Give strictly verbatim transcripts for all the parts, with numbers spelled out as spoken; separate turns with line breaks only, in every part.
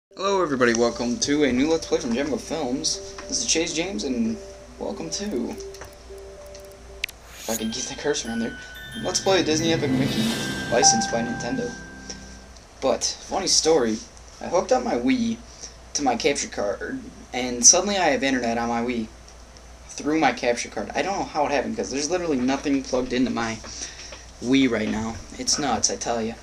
Hello everybody, welcome to a new Let's Play from Jamikafilms. This is Chase James, and welcome to... If I can get the cursor on there. Let's Play a Disney Epic Mickey, licensed by Nintendo. But, funny story, I hooked up my Wii to my capture card, and suddenly I have internet on my Wii through my capture card. I don't know how it happened, because there's literally nothing plugged into my Wii right now. It's nuts, I tell you.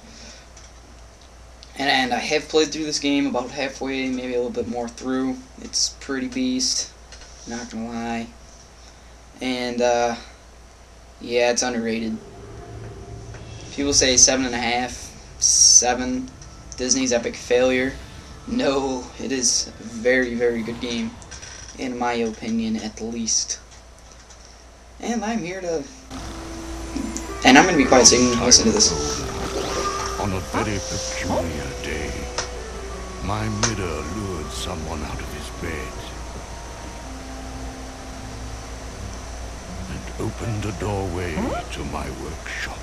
And, and I have played through this game about halfway, maybe a little bit more through. It's pretty beast, not gonna lie. And, uh, yeah, it's underrated. People say seven and a half, seven, Disney's epic failure. No, it is a very, very good game, in my opinion, at least. And I'm here to... And I'm gonna be quiet so you can listen to this.
On a very peculiar day, my mirror lured someone out of his bed and opened a doorway to my workshop.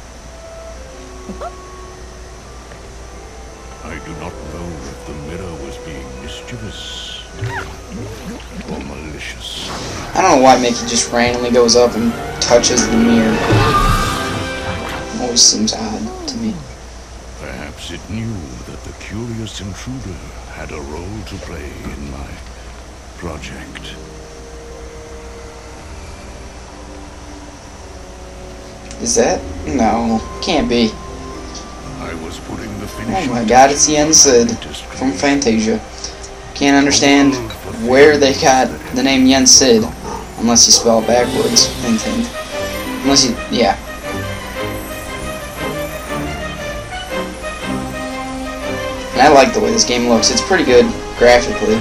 I do not know if the mirror was being mischievous or malicious.
I don't know why Mickey just randomly goes up and touches the mirror. It always seems odd to me.
Perhaps it knew that the curious intruder had a role to play in my project.
Is that? No, can't be.
I was putting the finishing
Oh my god, it's Yen Sid from Fantasia. Can't understand where they got the name Yen Sid unless you spell it backwards. Hint, hint. Unless you, yeah. And I like the way this game looks. It's pretty good graphically.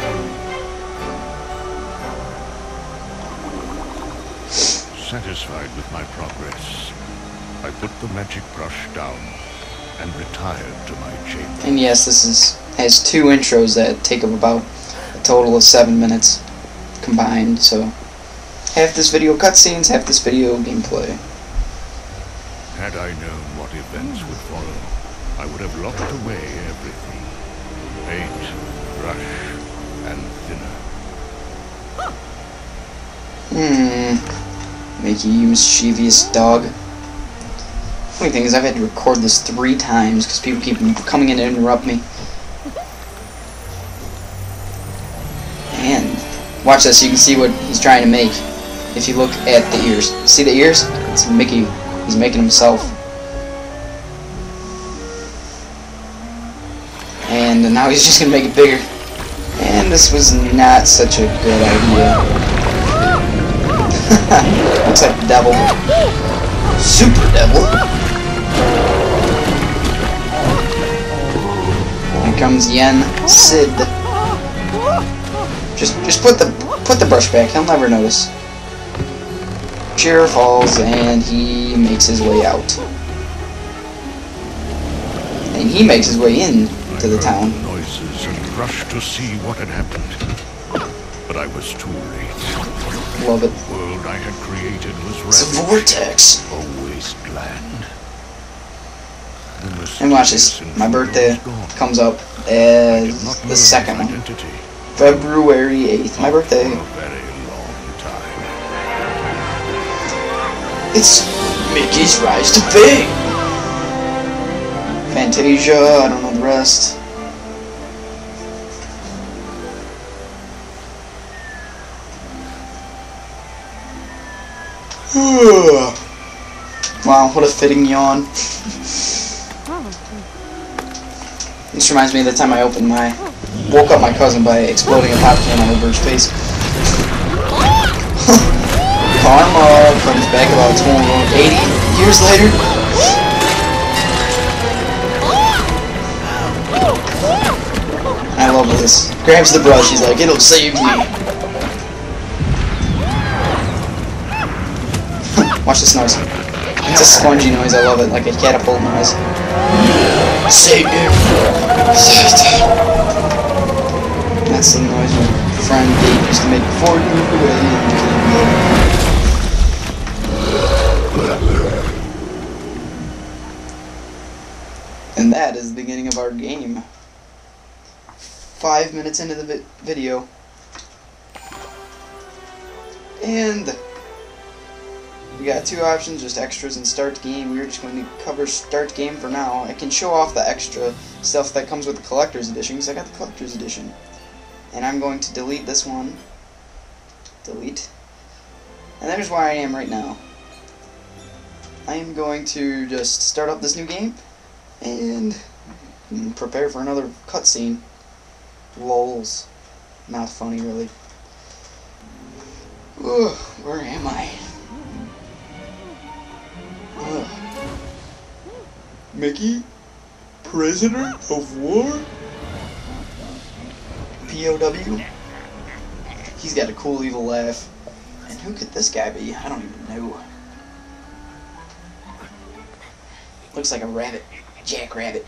Satisfied with my progress, I put the magic brush down and retired to my chamber.
And yes, this is has two intros that take up about a total of seven minutes combined. So half this video cutscenes, half this video gameplay.
Had I known what events would follow, I would have locked away everything. Paint, brush, and thinner.
Hmm. Mickey, you mischievous dog. Funny thing is, I've had to record this three times because people keep coming in to interrupt me. And watch this, so you can see what he's trying to make. If you look at the ears, see the ears? It's Mickey. He's making himself. And now he's just gonna make it bigger. And this was not such a good idea. Looks like the devil. Super devil. Here comes Yen Sid. Just just put the put the brush back, he'll never notice. Chair falls and he makes his way out. And he makes his way in to the town.
Noises and rushed to see what had happened, but I was too late.
Love it.
The world I had created was
It's a
ravaged,
vortex.
a wasteland.
And watch this. My birthday comes up as the second one.
Identity
February eighth. My birthday.
for a very long time.
It's Mickey's Rise to Fame. Fantasia. I don't know the rest. Wow, what a fitting yawn. This reminds me of the time I opened my... woke up my cousin by exploding a pop can on over his face. Karma comes back about twenty, eighty years later. I love this. Grabs the brush, he's like, it'll save me. Watch this noise. It's a spongy noise, I love it, like a catapult noise. Save him! That's the noise my friend Dave used to make before he moved away. And that is the beginning of our game. five minutes into the vi video. And we got two options, just extras and start game. We're just going to cover start game for now. I can show off the extra stuff that comes with the collector's edition, because I got the collector's edition. And I'm going to delete this one. Delete. And there's where I am right now. I am going to just start up this new game and prepare for another cutscene. Lols. Not funny, really. Ugh, where am I? Ugh. Mickey? Prisoner of war? P O W? He's got a cool evil laugh. And who could this guy be? I don't even know. Looks like a rabbit. Jackrabbit.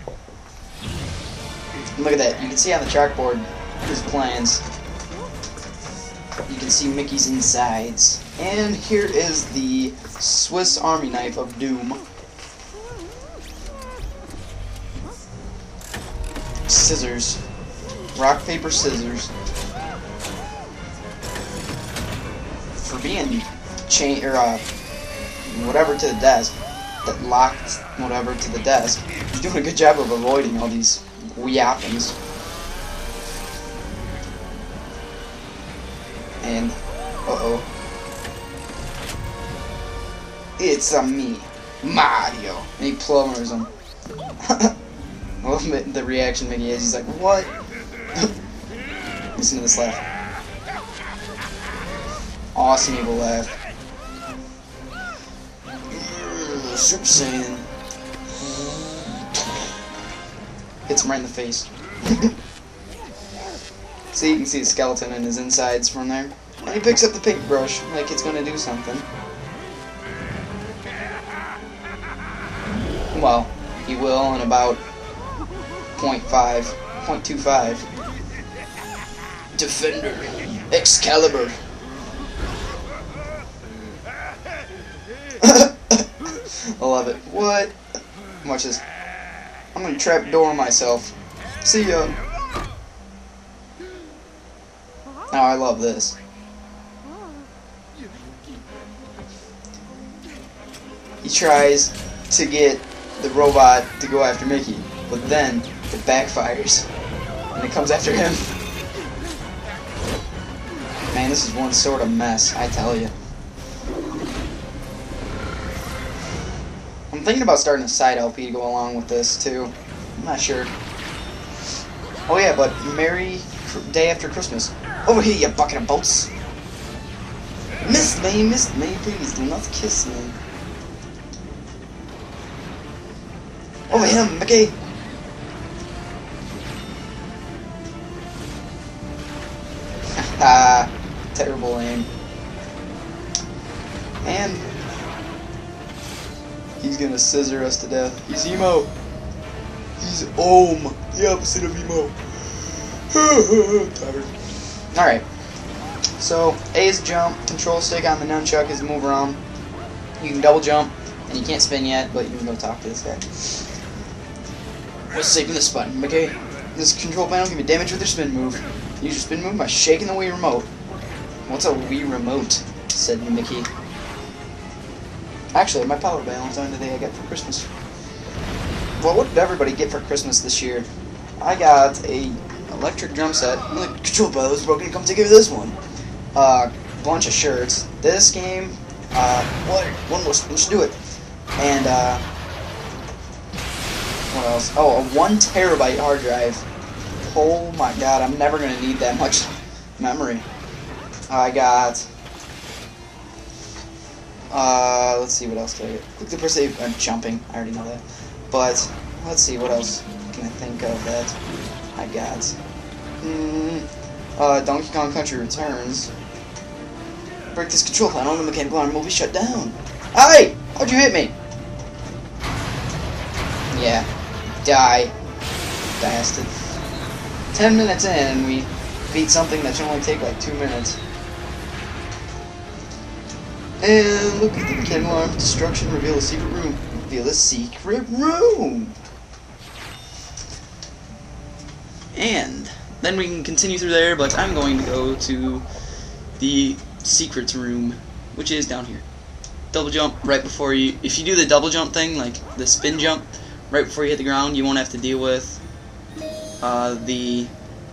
Look at that. You can see on the chalkboard his plans. You can see Mickey's insides. And here is the Swiss Army knife of doom. Scissors. Rock, paper, scissors. For being chain or uh, whatever to the desk, that locked whatever to the desk. He's doing a good job of avoiding all these yappings. And uh oh, it's a me, Mario, and he plumbers him. I love the reaction Mickey has. He's like, what? Listen to this laugh. Awesome evil laugh. Super Saiyan. Hits him right in the face. See, you can see the skeleton and his insides from there. And he picks up the paintbrush like it's gonna do something. Well, he will in about point five, point two five. Defender, Excalibur. I love it. What? Watch this. I'm gonna trap door myself. See ya. Oh, I love this. He tries to get the robot to go after Mickey, but then it backfires and it comes after him. Man, this is one sort of mess, I tell you. I'm thinking about starting a side L P to go along with this too. I'm not sure. Oh yeah, but Merry Day After Christmas. Over here, you bucket of boats. Miss me, miss me, please do not kiss me. Over here, Mickey. Haha, terrible aim. And he's gonna scissor us to death. He's emo. He's Ohm, the opposite of emo. Tired. Alright. So, A is jump, control stick on the nunchuck is move around. You can double jump, and you can't spin yet, but you can go talk to this guy. What's saving this button, Mickey? This control panel can be damaged with your spin move. Use your spin move by shaking the Wii remote. What's a Wii remote? Said Mickey. Actually, my power Valentine today I got for Christmas. Well, what did everybody get for Christmas this year? I got a electric drum set. I'm like, control panel is broken. Come take care of this one. Uh, bunch of shirts. This game. Uh, what? One more. Let's do it. And uh, what else? Oh, a one terabyte hard drive. Oh my God! I'm never gonna need that much memory. I got. Uh, let's see what else did I get. Click the press A. I'm jumping. I already know that. But let's see what else can I think of that I got. Hmm. Uh, Donkey Kong Country Returns. Break this control panel and the mechanical arm will be shut down. Hey! How'd you hit me? Yeah. Die. Bastard. Ten minutes in and we beat something that should only take like two minutes. And look at the mechanical arm destruction. Reveal a secret room. Reveal a secret room. And then we can continue through there, but I'm going to go to the secrets room, which is down here. Double jump right before you, if you do the double jump thing, like the spin jump, right before you hit the ground, you won't have to deal with uh, the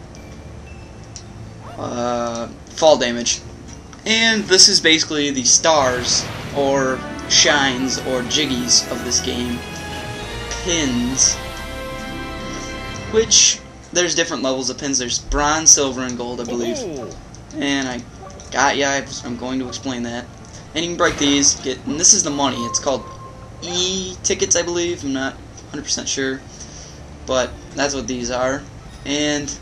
uh, fall damage. And this is basically the stars, or shines, or jiggies of this game. Pins, which, there's different levels of pins. There's bronze, silver, and gold, I believe. And I got ya, I'm going to explain that. And you can break these, get, and this is the money. It's called E-tickets, I believe. I'm not one hundred percent sure. But that's what these are. And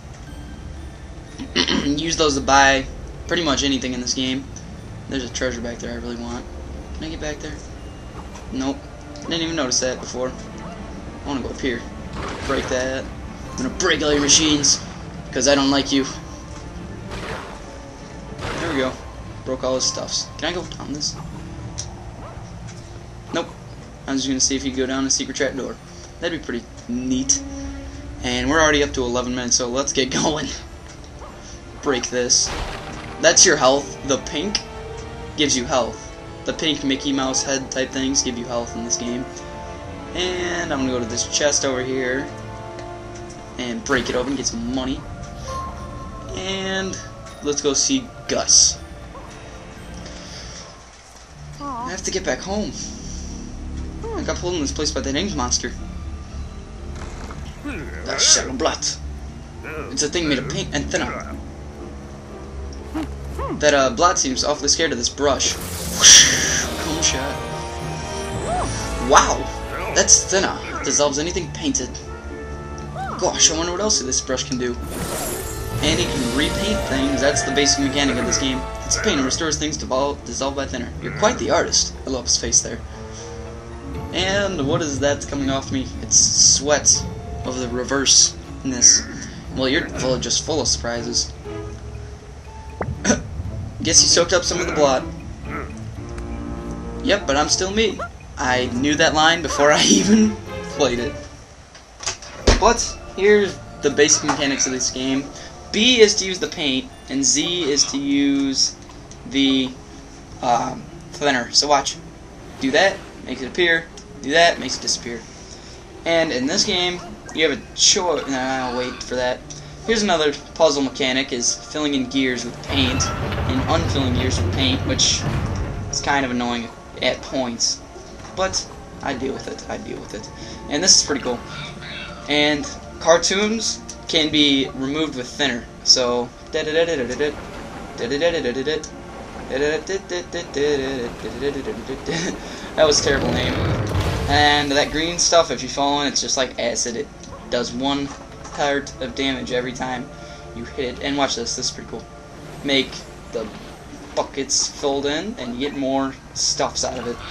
use those to buy pretty much anything in this game. There's a treasure back there I really want. Can I get back there? Nope. Didn't even notice that before. I want to go up here. Break that. I'm gonna break all your machines because I don't like you. There we go. Broke all his stuffs. Can I go down this? Nope. I'm just gonna see if you can go down a secret trap door. That'd be pretty neat. And we're already up to eleven minutes, so let's get going. Break this. That's your health. The pink gives you health. The pink Mickey Mouse head type things give you health in this game. And I'm gonna go to this chest over here and break it open, get some money. And let's go see Gus. Aww. I have to get back home. I got pulled in this place by that ink monster. That shadow blood. It's a thing made of paint and thinner. That uh, Blot seems awfully scared of this brush. Cool shot. Wow, that's thinner. It dissolves anything painted. Gosh, I wonder what else this brush can do. And it can repaint things. That's the basic mechanic of this game. It's a paint and restores things dissolved by thinner. You're quite the artist. I love his face there. And what is that coming off me? It's sweat of the reverseness. Well, you're full, just full of surprises. Guess you soaked up some of the blood. Yep, but I'm still me. I knew that line before I even played it. But here's the basic mechanics of this game. B is to use the paint, and Z is to use the um, thinner. So watch. Do that, makes it appear. Do that, makes it disappear. And in this game, you have a choice. No, I'll wait for that. Here's another puzzle mechanic, is filling in gears with paint and unfilling gears with paint, which is kind of annoying at points. But I deal with it. I deal with it. And this is pretty cool. And cartoons can be removed with thinner. So that was a terrible name. And that green stuff, if you fall in, it's just like acid. It does one part of damage every time you hit it. And watch this. This is pretty cool. Make the buckets filled in, and you get more stuffs out of it.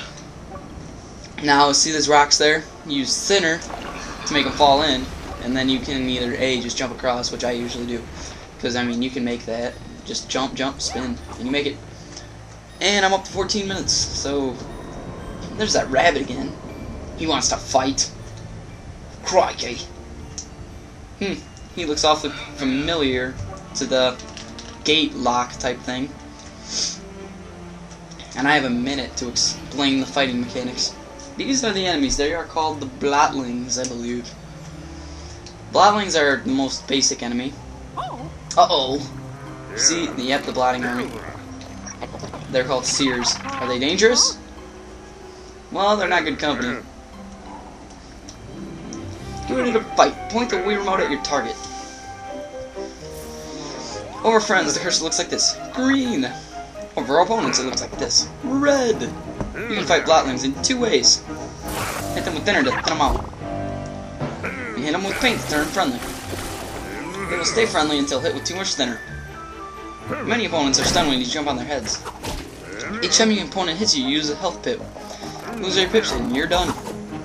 Now, see those rocks there? Use thinner to make them fall in, and then you can either A, just jump across, which I usually do, because I mean you can make that, just jump, jump, spin, and you make it. And I'm up to fourteen minutes, so there's that rabbit again. He wants to fight. Crikey. Hmm, he looks awfully familiar to the gate lock type thing. And I have a minute to explain the fighting mechanics. These are the enemies. They are called the Blotlings, I believe. Blotlings are the most basic enemy. Uh-oh. See, yep, the Blotting Army. They're called Seers. Are they dangerous? Well, they're not good company. Get ready to fight. Point the Wii remote at your target. Over friends, the cursor looks like this. Green. Over opponents, it looks like this. Red. You can fight Blotlings in two ways. Hit them with thinner to thin them out. You hit them with paint to turn friendly. They will stay friendly until hit with too much thinner. Many opponents are stunned when you jump on their heads. Each time your opponent hits you, you use a health pip. Lose your pips and you're done.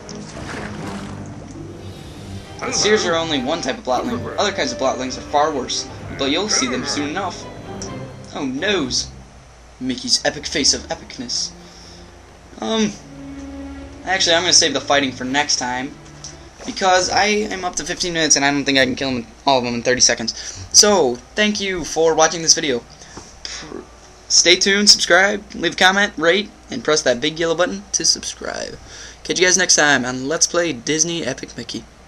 The Seers are only one type of Blotling. Other kinds of Blotlings are far worse, but you'll see them soon enough. Oh noes. Mickey's epic face of epicness. Um, actually, I'm going to save the fighting for next time, because I am up to fifteen minutes and I don't think I can kill them, all of them in thirty seconds. So, thank you for watching this video. Stay tuned, subscribe, leave a comment, rate, and press that big yellow button to subscribe. Catch you guys next time on Let's Play Disney Epic Mickey.